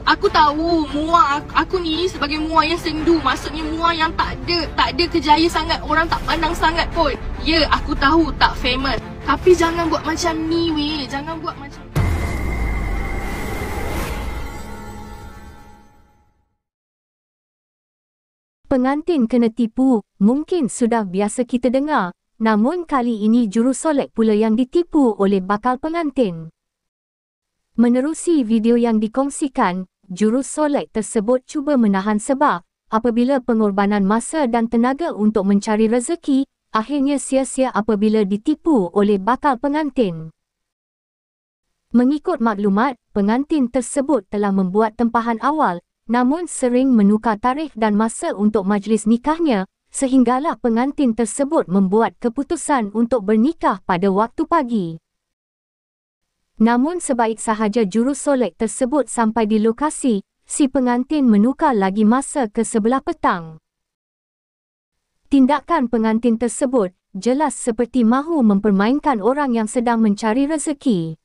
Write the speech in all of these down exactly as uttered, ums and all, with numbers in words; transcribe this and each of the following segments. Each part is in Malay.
Aku tahu muak aku, aku ni sebagai muak yang sendu. Maksudnya muak yang tak ada Tak ada kejaya sangat, orang tak pandang sangat pun. Ya, aku tahu tak famous, tapi jangan buat macam ni weh. Jangan buat macam Pengantin kena tipu, mungkin sudah biasa kita dengar. Namun kali ini jurusolek pula yang ditipu oleh bakal pengantin. Menerusi video yang dikongsikan, jurusolek tersebut cuba menahan sebab apabila pengorbanan masa dan tenaga untuk mencari rezeki, akhirnya sia-sia apabila ditipu oleh bakal pengantin. Mengikut maklumat, pengantin tersebut telah membuat tempahan awal, namun sering menukar tarikh dan masa untuk majlis nikahnya, sehinggalah pengantin tersebut membuat keputusan untuk bernikah pada waktu pagi. Namun sebaik sahaja jurusolek tersebut sampai di lokasi, si pengantin menukar lagi masa ke sebelah petang. Tindakan pengantin tersebut jelas seperti mahu mempermainkan orang yang sedang mencari rezeki.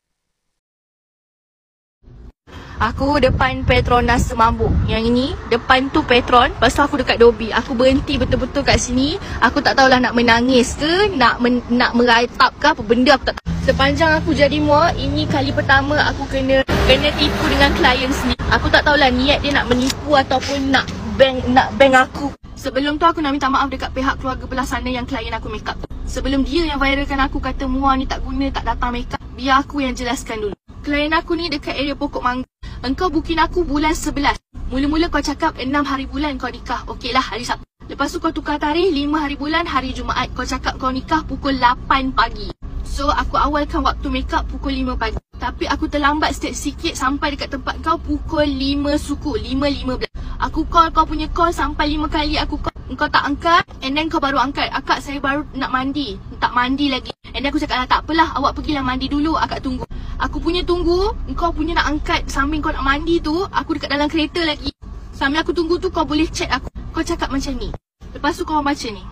Aku depan Petronas Semambuk. Yang ini, depan tu Petron. Lepas tu aku dekat Dobi. Aku berhenti betul-betul kat sini. Aku tak tahulah nak menangis ke, nak men, nak meratap ke apa benda, aku tak tahu. Sepanjang aku jadi muak, ini kali pertama aku kena kena tipu dengan klien sendiri. Aku tak tahulah niat dia nak menipu ataupun nak bank nak bank aku. Sebelum tu aku nak minta maaf dekat pihak keluarga belah sana yang klien aku make up. Sebelum dia yang viralkan aku kata muak ni tak guna, tak datang make up, biar aku yang jelaskan dulu. Klien aku ni dekat area Pokok Mangga. Engkau booking aku bulan sebelas. Mula-mula kau cakap enam hari bulan kau nikah. Okey lah, hari Sabtu. Lepas tu kau tukar tarikh lima hari bulan hari Jumaat. Kau cakap kau nikah pukul lapan pagi. So aku awalkan waktu make up pukul lima pagi. Tapi aku terlambat sikit-sikit sampai dekat tempat kau pukul lima suku, lima lima belas. Aku call kau punya call sampai lima kali aku call. Engkau tak angkat, and then kau baru angkat. Akak saya baru nak mandi. Tak mandi lagi. And then aku cakap lah, tak apalah, awak pergilah mandi dulu, akak tunggu. Aku punya tunggu, kau punya nak angkat sambil kau nak mandi tu, aku dekat dalam kereta lagi. Sambil aku tunggu tu kau boleh chat aku. Kau cakap macam ni. Lepas tu kau baca ni.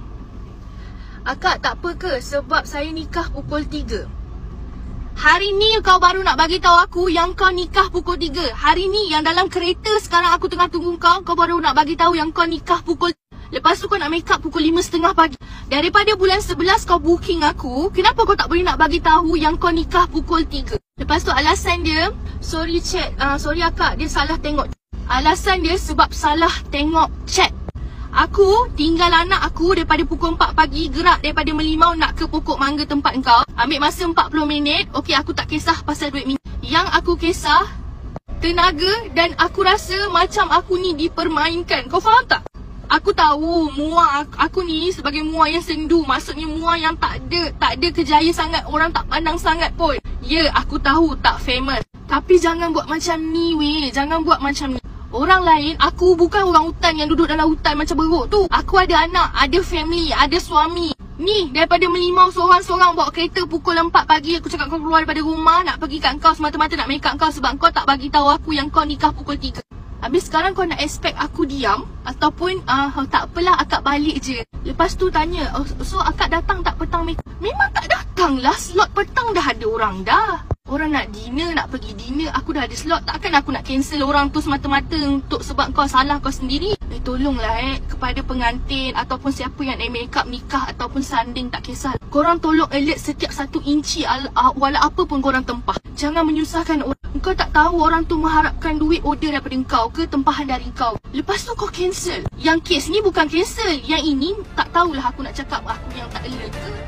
Akak tak apa ke sebab saya nikah pukul tiga. Hari ni kau baru nak bagi tahu aku yang kau nikah pukul tiga. Hari ni yang dalam kereta sekarang aku tengah tunggu kau, kau baru nak bagi tahu yang kau nikah pukul. Lepas tu kau nak make up pukul lima tiga puluh pagi. Daripada bulan sebelas kau booking aku, kenapa kau tak boleh nak bagi tahu yang kau nikah pukul tiga? Lepas tu alasan dia, sorry chat, uh, sorry akak, dia salah tengok. Alasan dia sebab salah tengok chat. Aku tinggal anak aku daripada pukul empat pagi, gerak daripada Melimau nak ke Pokok Mangga tempat kau. Ambil masa empat puluh minit. Okey, aku tak kisah pasal duit minit. Yang aku kisah tenaga, dan aku rasa macam aku ni dipermainkan. Kau faham tak? Aku tahu muak aku, aku ni sebagai muak yang sendu. Maksudnya muak yang tak ada Tak ada kejaya sangat, orang tak pandang sangat pun. Ya, aku tahu tak famous, tapi jangan buat macam ni weh. Jangan buat macam ni. Orang lain, aku bukan orang hutan yang duduk dalam hutan macam beruk tu. Aku ada anak, ada family, ada suami. Ni daripada Melimau seorang-seorang bawa kereta pukul empat pagi. Aku cakap kau keluar daripada rumah, nak pergi kat kau semata-mata nak make up kau sebab kau tak bagi tahu aku yang kau nikah pukul tiga. Habis sekarang kau nak expect aku diam ataupun uh, tak apalah akak balik je. Lepas tu tanya, oh, so akak datang tak petang make up? Memang tak datang lah, slot petang dah ada orang dah. Orang nak dinner, nak pergi dinner, aku dah ada slot. Takkan aku nak cancel orang tu semata-mata untuk sebab kau salah kau sendiri. Eh tolonglah eh, kepada pengantin ataupun siapa yang nak make up nikah ataupun sanding, tak kisah. Korang tolong alert setiap satu inci al, uh, walau apa pun korang tempah. Jangan menyusahkan orang. Kau tak tahu orang tu mengharapkan duit order daripada kau ke tempahan dari kau. Lepas tu kau cancel. Yang kes ni bukan cancel. Yang ini tak tahulah aku nak cakap aku yang tak alert ke.